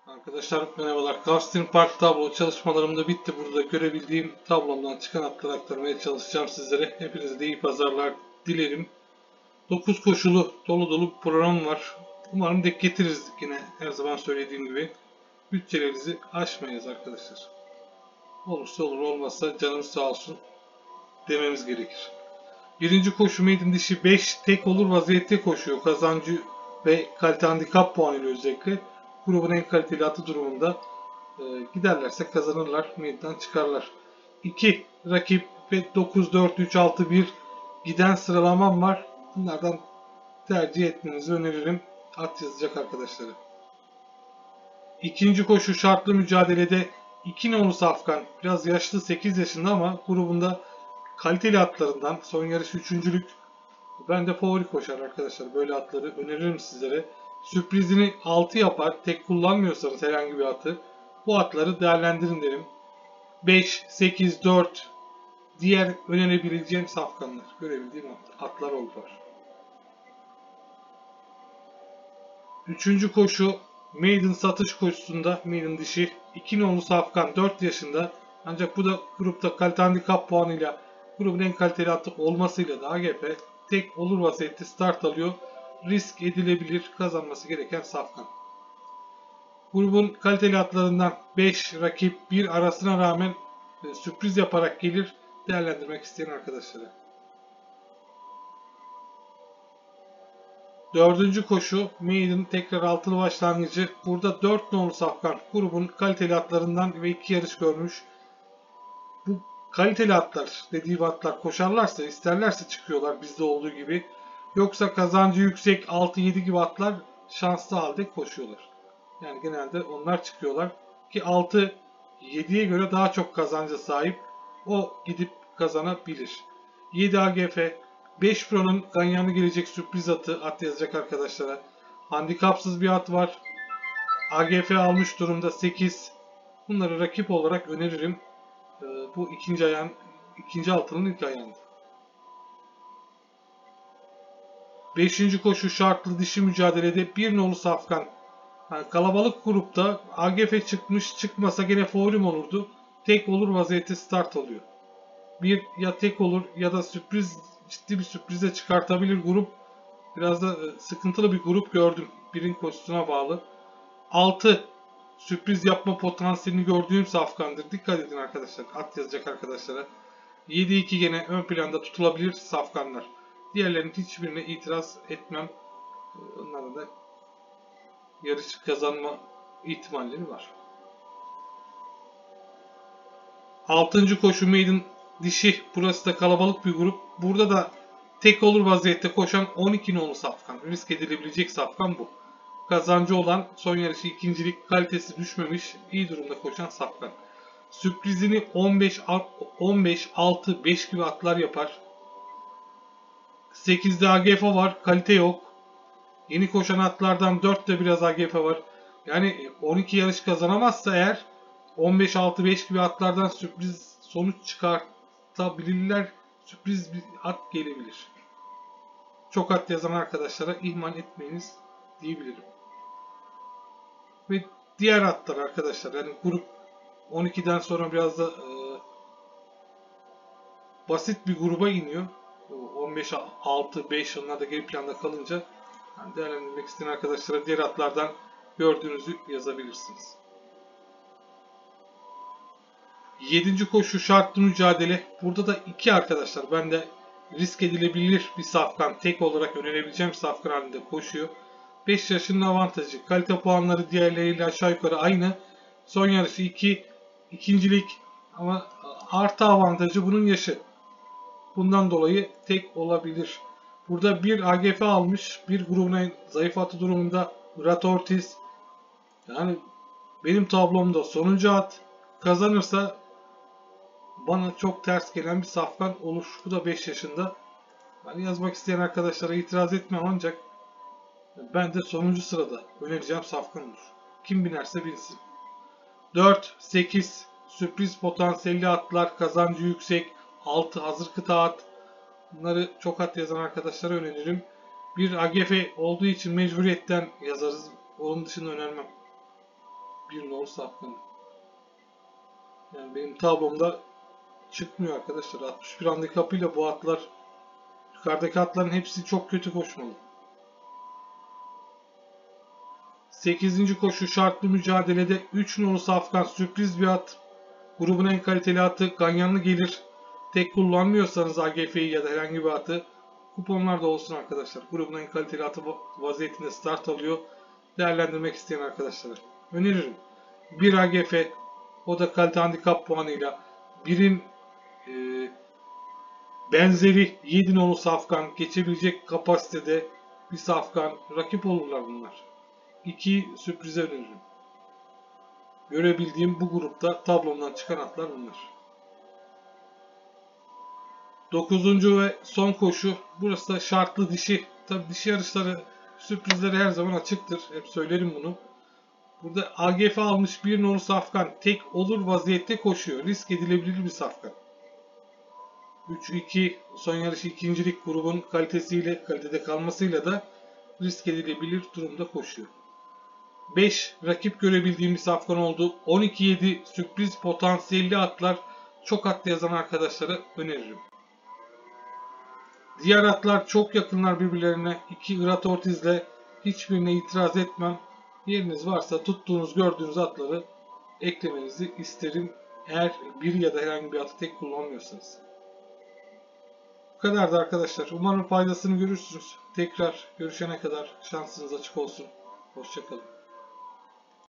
Arkadaşlar merhabalar. Casting Park tablo çalışmalarım da bitti. Burada görebildiğim tablomdan çıkan atları aktarmaya çalışacağım sizlere. Hepinize de iyi pazarlar dilerim. 9 koşulu dolu dolu bir program var. Umarım denk getiririz yine her zaman söylediğim gibi. Bütçelerinizi aşmayız arkadaşlar. Olursa olur, olmazsa canımız sağ olsun dememiz gerekir. Birinci koşu maiden dişi 5 tek olur vaziyette koşuyor. Kazancı ve kalite handikap puanıyla özellikle. Grubun en kaliteli atı durumunda giderlerse kazanırlar. Maiden'dan çıkarlar. 2 rakip ve 9-4-3-6-1 giden sıralamam var. Bunlardan tercih etmenizi öneririm. At yazacak arkadaşları. İkinci koşu şartlı mücadelede 2 nolu Safkan. Biraz yaşlı, 8 yaşında ama grubunda kaliteli atlarından son yarış üçüncülük. Ben de favori koşar arkadaşlar. Böyle atları öneririm sizlere. Sürprizini 6 yapar. Tek kullanmıyorsanız herhangi bir atı. Bu atları değerlendirin derim. 5, 8, 4 diğer önerebileceğim safkanlar. Görebildiğim atlar oldular. Üçüncü koşu maiden satış koşusunda maiden dişi 2 nolu safkan 4 yaşında. Ancak bu da grupta kalite handikap puanıyla grubun en kaliteli atı olmasıyla da AGP tek olur vaziyette start alıyor. Risk edilebilir, kazanması gereken safkan. Grubun kaliteli atlarından 5 rakip 1 arasına rağmen sürpriz yaparak gelir. Değerlendirmek isteyen arkadaşlara. Dördüncü koşu maiden tekrar altılı başlangıcı. Burada 4 nolu safkan grubun kaliteli atlarından ve 2 yarış görmüş. Bu kaliteli atlar, dediğim atlar koşarlarsa, isterlerse çıkıyorlar bizde olduğu gibi. Yoksa kazancı yüksek 6-7 gibi atlar şanslı halde koşuyorlar. Yani genelde onlar çıkıyorlar ki 6-7'ye göre daha çok kazanca sahip. O gidip kazanabilir. 7 AGF 5 Pro'nun ganyanı gelecek sürpriz at yazacak arkadaşlara. Handikapsız bir at var. AGF almış durumda 8. Bunları rakip olarak öneririm. Bu ikinci altının ilk ayağında. Beşinci koşu şartlı dişi mücadelede bir nolu safkan. Yani kalabalık grupta AGF çıkmış, çıkmasa gene favorim olurdu. Tek olur vaziyette start alıyor. Bir ya tek olur ya da ciddi bir sürprize çıkartabilir grup. Biraz da sıkıntılı bir grup gördüm. Birin koşusuna bağlı. 6 sürpriz yapma potansiyelini gördüğüm safkandır. Dikkat edin arkadaşlar. At yazacak arkadaşlara. 7-2 gene ön planda tutulabilir safkanlar. Diğerlerinin hiçbirine itiraz etmem. Onların da yarış kazanma ihtimalleri var. 6. koşu maiden dişi. Burası da kalabalık bir grup. Burada da tek olur vaziyette koşan 12 nolu safkan. Risk edilebilecek safkan bu. Kazancı olan son yarışı ikincilik, kalitesi düşmemiş, iyi durumda koşan safkan. Sürprizini 15, 6, 5 gibi atlar yapar. 8'de AGF var, kalite yok. Yeni koşan atlardan 4'te biraz AGF var. Yani 12 yarış kazanamazsa eğer 15, 6, 5 gibi atlardan sürpriz sonuç çıkartabilirler. Sürpriz bir at gelebilir. Çok at yazan arkadaşlara ihmal etmeyiniz diyebilirim. Ve diğer atlar arkadaşlar, yani grup 12'den sonra biraz da basit bir gruba iniyor. 15, 6, 5 onlar da geri planda kalınca yani değerlendirmek isteyen arkadaşlara diğer atlardan gördüğünüzü yazabilirsiniz. 7. koşu şartlı mücadele. Burada da 2 arkadaşlar. Ben de risk edilebilir bir safkan. Tek olarak önerebileceğim safkan halinde koşuyor. 5 yaşının avantajı. Kalite puanları diğerleriyle aşağı yukarı aynı. Son yarışı 2. İkincilik ama artı avantajı bunun yaşı. Bundan dolayı tek olabilir. Burada bir AGF almış. Bir grubun en zayıf atı durumunda Murat Ortiz. Yani benim tablomda sonuncu at kazanırsa bana çok ters gelen bir safkan olur. Bu da 5 yaşında. Ben yazmak isteyen arkadaşlara itiraz etmem ancak ben de sonuncu sırada önereceğim safkan olur. Kim binerse binsin. 4, 8 sürpriz potansiyelli atlar, kazancı yüksek. 6 hazır kıta at. Bunları çok at yazan arkadaşlara öneririm. Bir AGF olduğu için mecburiyetten yazarız. Onun dışında önermem. Bir nolu safkanı. Yani benim tablomda çıkmıyor arkadaşlar. 61 handikapıyla bu atlar, yukarıdaki atların hepsi çok kötü koşmalı. 8. koşu şartlı mücadelede 3 nolu safkan sürpriz bir at. Grubun en kaliteli atı ganyanlı gelir. Tek kullanmıyorsanız AGF'yi ya da herhangi bir atı, kuponlar da olsun arkadaşlar. Grubun en kaliteli atı vaziyetinde start alıyor. Değerlendirmek isteyen arkadaşlara öneririm. 1 AGF, o da kalite handikap puanıyla. 1'in benzeri 7 nolu safkan, geçebilecek kapasitede bir safkan. Rakip olurlar bunlar. 2 sürprize öneririm. Görebildiğim bu grupta tablomdan çıkan atlar bunlar. 9. ve son koşu. Burası da şartlı dişi. Tabi dişi yarışları, sürprizleri her zaman açıktır. Hep söylerim bunu. Burada AGF almış bir nolu safkan tek olur vaziyette koşuyor. Risk edilebilir bir safkan. 3-2 son yarışı ikincilik, grubun kalitede kalmasıyla da risk edilebilir durumda koşuyor. 5 rakip görebildiğim bir safkan oldu. 12-7 sürpriz potansiyelli atlar. Çok atlı yazan arkadaşlara öneririm. Diğer atlar çok yakınlar birbirlerine. 2 Irat Ortiz'le hiçbirine itiraz etmem. Yeriniz varsa tuttuğunuz, gördüğünüz atları eklemenizi isterim. Eğer bir ya da herhangi bir atı tek kullanmıyorsanız. Bu kadar da arkadaşlar. Umarım faydasını görürsünüz. Tekrar görüşene kadar şansınız açık olsun. Hoşça kalın.